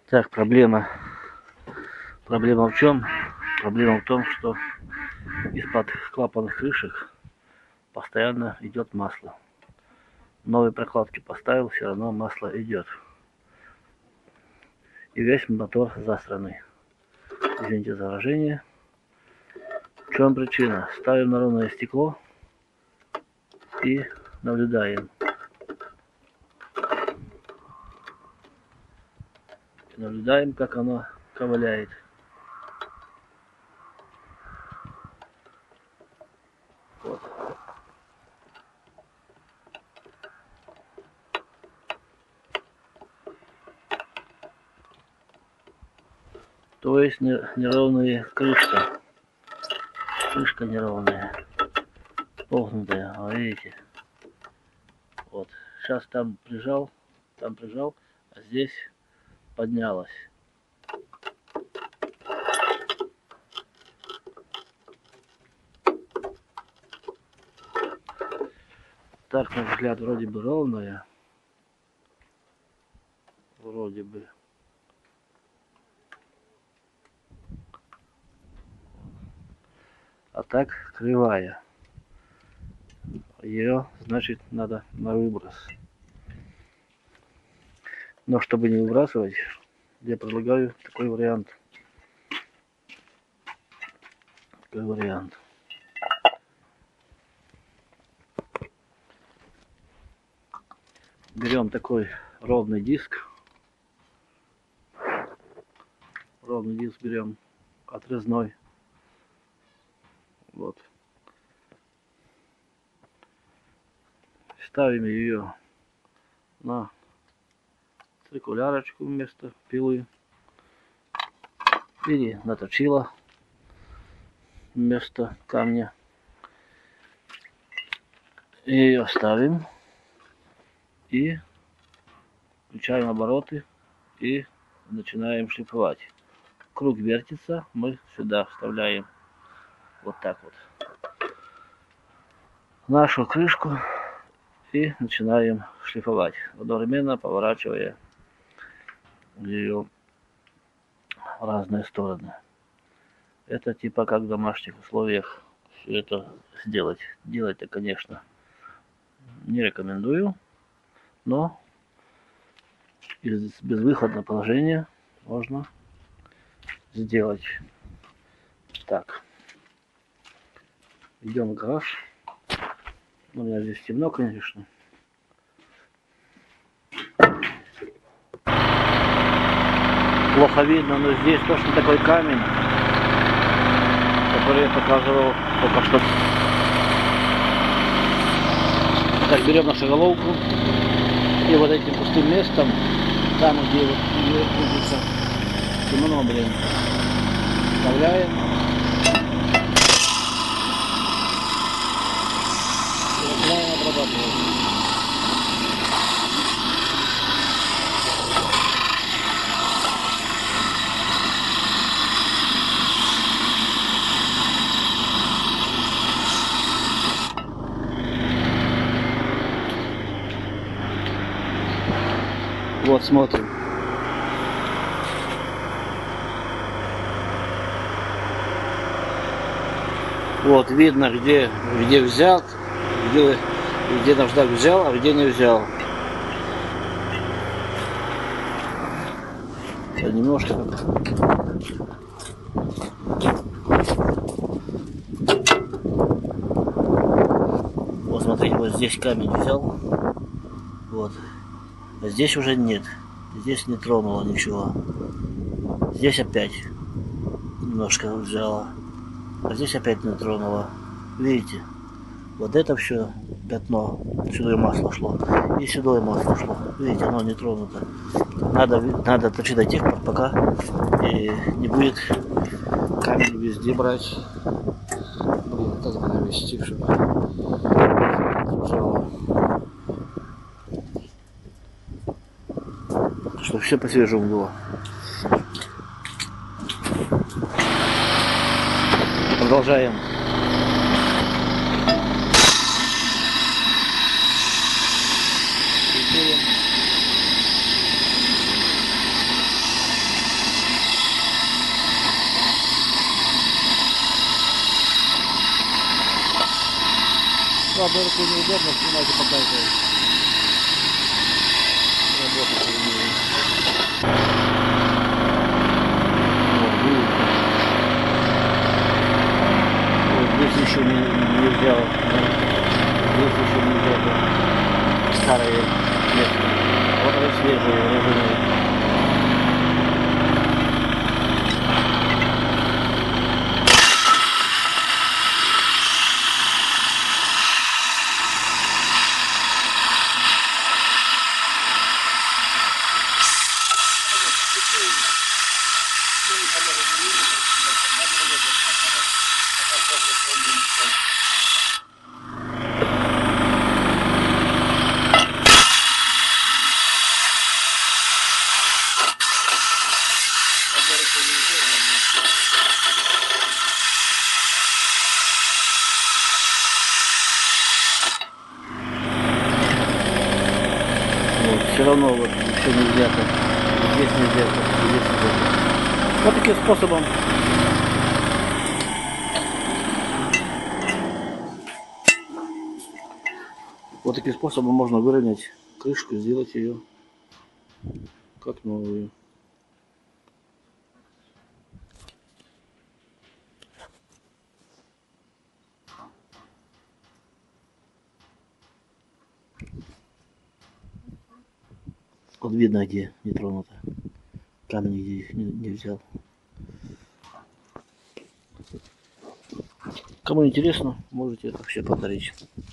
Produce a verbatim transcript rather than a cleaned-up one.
Так, проблема. Проблема в чем? Проблема в том, что из-под клапанных крышек постоянно идет масло. Новые прокладки поставил, все равно масло идет. И весь мотор засранный. Извините за выражение. В чем причина? Ставим на ровное стекло и наблюдаем. И наблюдаем, как оно ковыляет. Вот. То есть неровная крышка. Крышка неровная. Погнутая, а видите? Вот. Сейчас там прижал, там прижал, а здесь поднялась. Так, на взгляд, вроде бы ровная. Вроде бы. А так кривая. Ее, значит, надо на выброс. Но чтобы не выбрасывать, я предлагаю такой вариант. Такой вариант. Берем такой ровный диск. Ровный диск берем отрезной. Вот. Ставим ее на циркулярочку вместо пилы. Или на точило вместо камня. И ее ставим. И включаем обороты. И начинаем шлифовать. Круг вертится. Мы сюда вставляем вот так вот нашу крышку. И начинаем шлифовать, одновременно поворачивая ее в разные стороны. Это типа как в домашних условиях все это сделать. Делать-то, конечно, не рекомендую, но из безвыходного положения можно сделать. Так, идем в гараж. У меня здесь темно, конечно. Плохо видно, но здесь точно такой камень, который я показывал только что. Так, берем нашу головку и вот этим пустым местом, там где вот крутится темно, блин, вставляем. Вот, смотрим. Вот, видно, где, где взял, где, где наждак взял, а где не взял. Я немножко... Вот, смотрите, вот здесь камень взял. Вот. А здесь уже нет. Здесь не тронуло ничего. Здесь опять немножко взяла. А здесь опять не тронуло. Видите? Вот это все пятно. Сюда и масло шло. И сюда и масло шло. Видите, оно не тронуто. Надо, надо точить до тех пор, пока и не будет камень везде брать. Блин, так надо вести, чтобы держало. Чтобы все по-свежему было. Продолжаем. Ладно, руку неудобно, снимайте пока это работает. Вот, видите? Вот здесь еще не, не взял. Да? Здесь еще не взял. Старые место. Вот это свежие роженые. Все равно вот еще не взято. Здесь не взято, здесь не взято. Вот таким способом. Вот таким способом можно выровнять крышку, сделать ее как новую. Вот видно, где не тронуто. Камни где не, не взял. Кому интересно, можете это вообще повторить.